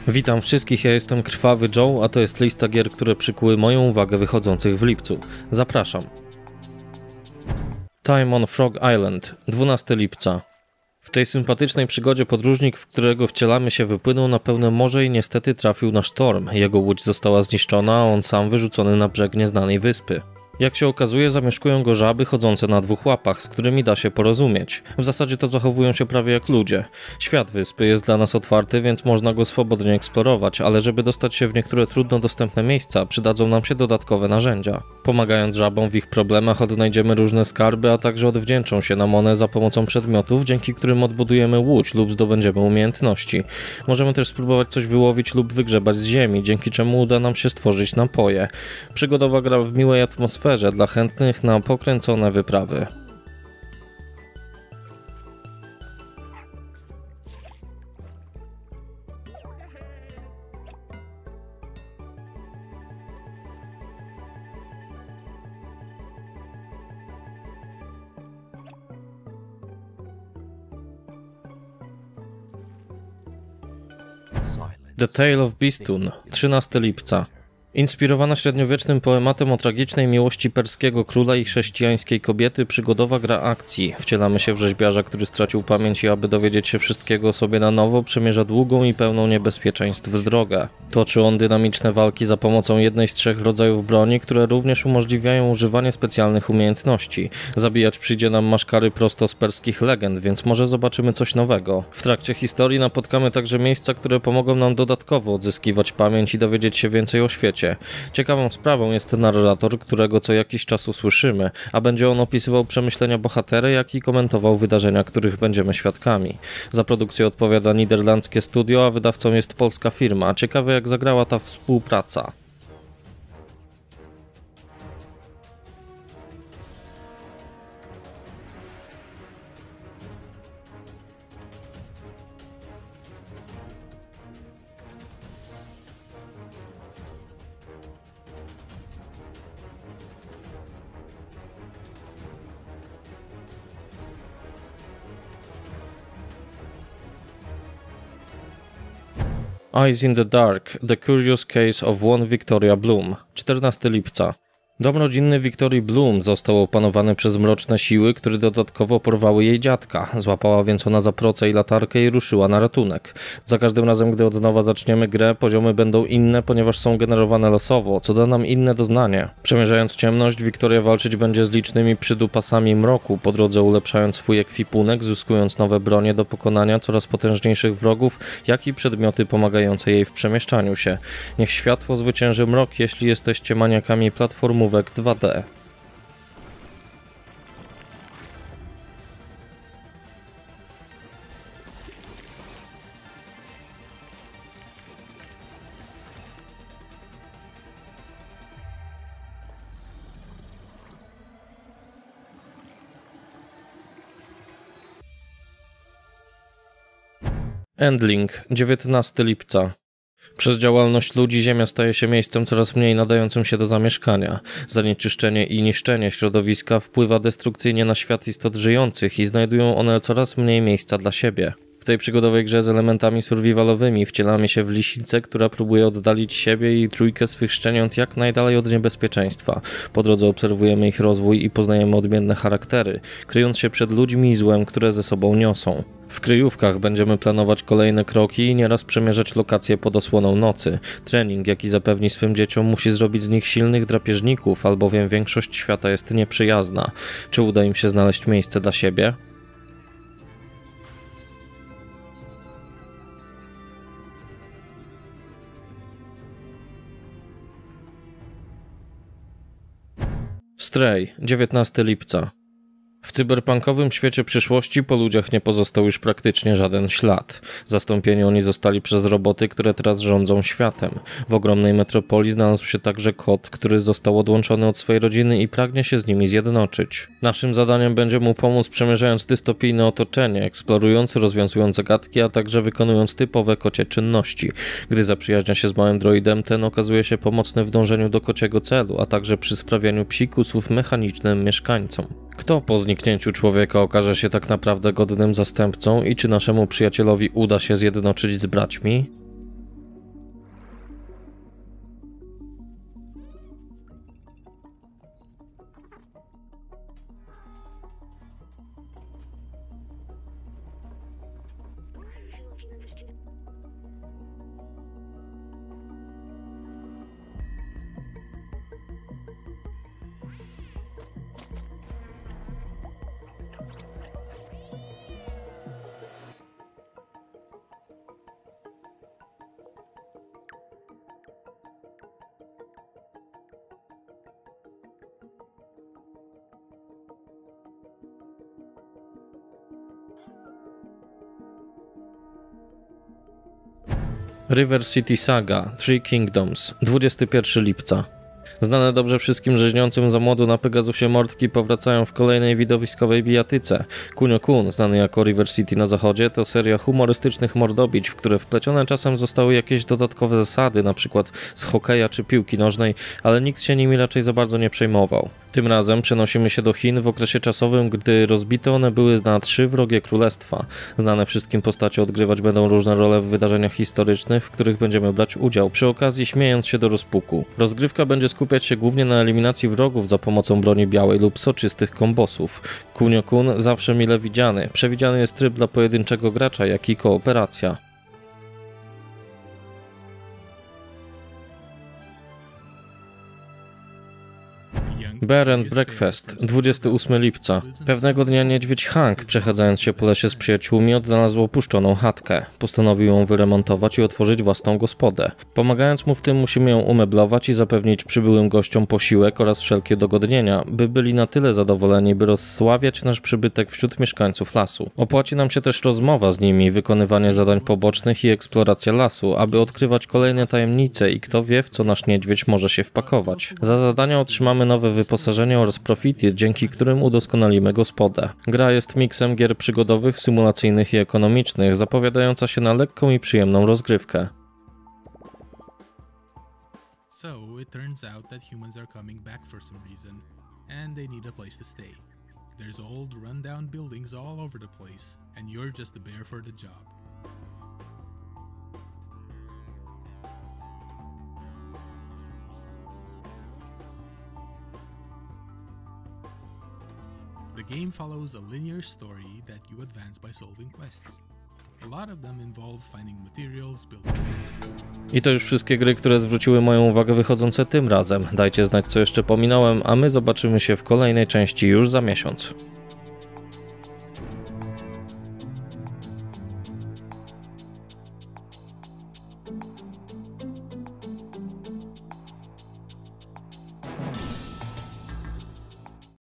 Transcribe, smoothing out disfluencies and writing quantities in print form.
Witam wszystkich, ja jestem Krwawy Joe, a to jest lista gier, które przykuły moją uwagę wychodzących w lipcu. Zapraszam. Time on Frog Island, 12 lipca. W tej sympatycznej przygodzie podróżnik, w którego wcielamy się, wypłynął na pełne morze i niestety trafił na sztorm. Jego łódź została zniszczona, a on sam wyrzucony na brzeg nieznanej wyspy. Jak się okazuje, zamieszkują go żaby chodzące na dwóch łapach, z którymi da się porozumieć. W zasadzie to zachowują się prawie jak ludzie. Świat wyspy jest dla nas otwarty, więc można go swobodnie eksplorować, ale żeby dostać się w niektóre trudno dostępne miejsca, przydadzą nam się dodatkowe narzędzia. Pomagając żabom w ich problemach, odnajdziemy różne skarby, a także odwdzięczą się nam one za pomocą przedmiotów, dzięki którym odbudujemy łódź lub zdobędziemy umiejętności. Możemy też spróbować coś wyłowić lub wygrzebać z ziemi, dzięki czemu uda nam się stworzyć napoje. Przygodowa gra w miłej atmosferze dla chętnych na pokręcone wyprawy. The Tale of Beastun, 13 lipca. Inspirowana średniowiecznym poematem o tragicznej miłości perskiego króla i chrześcijańskiej kobiety, przygodowa gra akcji. Wcielamy się w rzeźbiarza, który stracił pamięć i aby dowiedzieć się wszystkiego o sobie na nowo, przemierza długą i pełną niebezpieczeństw drogę. Toczy on dynamiczne walki za pomocą jednej z 3 rodzajów broni, które również umożliwiają używanie specjalnych umiejętności. Zabijać przyjdzie nam maszkary prosto z perskich legend, więc może zobaczymy coś nowego. W trakcie historii napotkamy także miejsca, które pomogą nam dodatkowo odzyskiwać pamięć i dowiedzieć się więcej o świecie. Ciekawą sprawą jest narrator, którego co jakiś czas usłyszymy, a będzie on opisywał przemyślenia bohatera, jak i komentował wydarzenia, których będziemy świadkami. Za produkcję odpowiada niderlandzkie studio, a wydawcą jest polska firma. Ciekawe, jak zagrała ta współpraca. Eyes in the Dark, The Curious Case of One Victoria Bloom, 14 lipca. Dom rodzinny Victorii Bloom został opanowany przez mroczne siły, które dodatkowo porwały jej dziadka. Złapała więc ona za proce i latarkę i ruszyła na ratunek. Za każdym razem, gdy od nowa zaczniemy grę, poziomy będą inne, ponieważ są generowane losowo, co da nam inne doznanie. Przemierzając ciemność, Victoria walczyć będzie z licznymi przydupasami mroku, po drodze ulepszając swój ekwipunek, zyskując nowe bronie do pokonania coraz potężniejszych wrogów, jak i przedmioty pomagające jej w przemieszczaniu się. Niech światło zwycięży mrok, jeśli jesteście maniakami platformówek 2D. Endling, 19 lipca. Przez działalność ludzi Ziemia staje się miejscem coraz mniej nadającym się do zamieszkania. Zanieczyszczenie i niszczenie środowiska wpływa destrukcyjnie na świat istot żyjących i znajdują one coraz mniej miejsca dla siebie. W tej przygodowej grze z elementami survivalowymi wcielamy się w lisicę, która próbuje oddalić siebie i trójkę swych szczeniąt jak najdalej od niebezpieczeństwa. Po drodze obserwujemy ich rozwój i poznajemy odmienne charaktery, kryjąc się przed ludźmi i złem, które ze sobą niosą. W kryjówkach będziemy planować kolejne kroki i nieraz przemierzać lokacje pod osłoną nocy. Trening, jaki zapewni swym dzieciom, musi zrobić z nich silnych drapieżników, albowiem większość świata jest nieprzyjazna. Czy uda im się znaleźć miejsce dla siebie? Stray, 19 lipca. W cyberpunkowym świecie przyszłości po ludziach nie pozostał już praktycznie żaden ślad. Zastąpieni oni zostali przez roboty, które teraz rządzą światem. W ogromnej metropolii znalazł się także kot, który został odłączony od swojej rodziny i pragnie się z nimi zjednoczyć. Naszym zadaniem będzie mu pomóc, przemierzając dystopijne otoczenie, eksplorując, rozwiązując zagadki, a także wykonując typowe kocie czynności. Gdy zaprzyjaźnia się z małym droidem, ten okazuje się pomocny w dążeniu do kociego celu, a także przy sprawianiu psikusów mechanicznym mieszkańcom. Kto po zniknięciu człowieka okaże się tak naprawdę godnym zastępcą i czy naszemu przyjacielowi uda się zjednoczyć z braćmi? River City Saga Three Kingdoms, 21 lipca. Znane dobrze wszystkim rzeźniącym za młodu na Pegasusie mordki powracają w kolejnej widowiskowej bijatyce. Kunio-kun, znany jako River City na zachodzie, to seria humorystycznych mordobić, w które wplecione czasem zostały jakieś dodatkowe zasady, np. z hokeja czy piłki nożnej, ale nikt się nimi raczej za bardzo nie przejmował. Tym razem przenosimy się do Chin w okresie czasowym, gdy rozbite one były na 3 wrogie królestwa. Znane wszystkim postacie odgrywać będą różne role w wydarzeniach historycznych, w których będziemy brać udział, przy okazji śmiejąc się do rozpuku. Rozgrywka będzie skupiać się głównie na eliminacji wrogów za pomocą broni białej lub soczystych kombosów. Kunio-kun zawsze mile widziany. Przewidziany jest tryb dla pojedynczego gracza, jak i kooperacja. Bear and Breakfast, 28 lipca. Pewnego dnia niedźwiedź Hank, przechadzając się po lesie z przyjaciółmi, odnalazł opuszczoną chatkę. Postanowił ją wyremontować i otworzyć własną gospodę. Pomagając mu w tym, musimy ją umeblować i zapewnić przybyłym gościom posiłek oraz wszelkie dogodnienia, by byli na tyle zadowoleni, by rozsławiać nasz przybytek wśród mieszkańców lasu. Opłaci nam się też rozmowa z nimi, wykonywanie zadań pobocznych i eksploracja lasu, aby odkrywać kolejne tajemnice i kto wie, w co nasz niedźwiedź może się wpakować. Za zadania otrzymamy nowe wyposażenie oraz profity, dzięki którym udoskonalimy gospodę. Gra jest miksem gier przygodowych, symulacyjnych i ekonomicznych, zapowiadająca się na lekką i przyjemną rozgrywkę. So it turns out that humans are coming back for some reason, and they need a place to stay. There's old, run-down buildings all over the place, and you're just the bear for the job. The game follows a linear story that you advance by solving quests. A lot of them involve finding materials, building... I to już wszystkie gry, które zwróciły moją uwagę wychodzące tym razem. Dajcie znać, co jeszcze pominąłem, a my zobaczymy się w kolejnej części już za miesiąc.